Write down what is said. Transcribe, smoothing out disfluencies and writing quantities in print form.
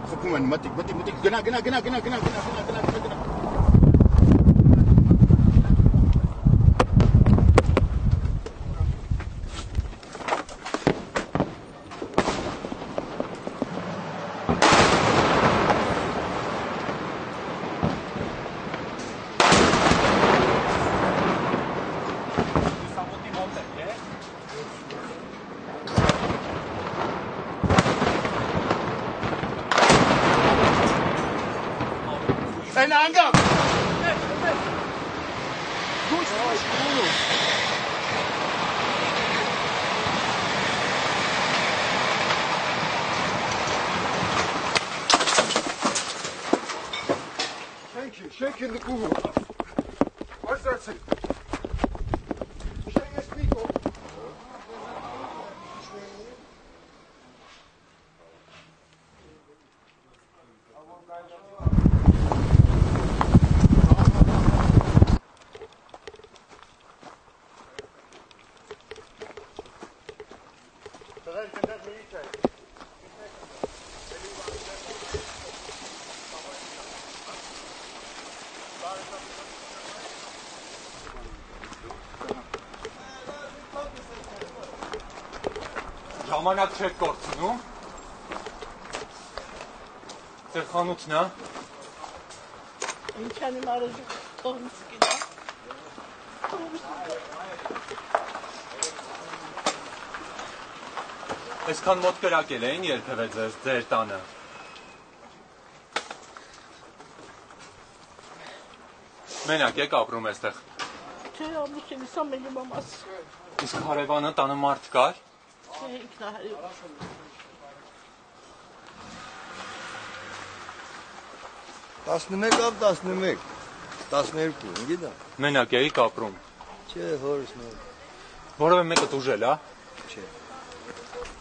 խփում են մտիկ, գնա։ Sen hangam? Koş. Shake in the Google. What's that say? Shake your speaker. Ժամանակ չեք կորցնում։ Ձեր խանութն է։ Ինչ անեմ արժի թողնից գնա։ Այսքան մոտ կրակել էին երբևէ ձեր տանը։ Մենակ եք ապրում այստեղ։ Չէ, ամուսինիս ամենի մամաս։ Իսկ հարևանը տանը մարդ կար։ Չէ, ինքնահարի։ 11 ավ 11, 12, գիտա։ Մենակ էիք ապրում։ Չէ, հորս նոր։ Որովե մեկը դուժել, հա։ Չէ։